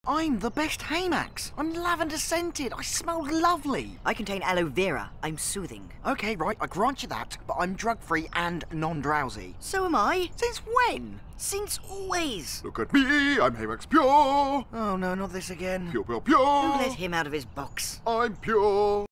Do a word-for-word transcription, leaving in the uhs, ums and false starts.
I'm the best HayMax. I'm lavender scented. I smell lovely. I contain aloe vera. I'm soothing. Okay, right, I grant you that, but I'm drug-free and non-drowsy. So am I. Since when? Since always. Look at me, I'm HayMax Pure. Oh no, not this again. Pure, pure, pure. Who let him out of his box? I'm pure.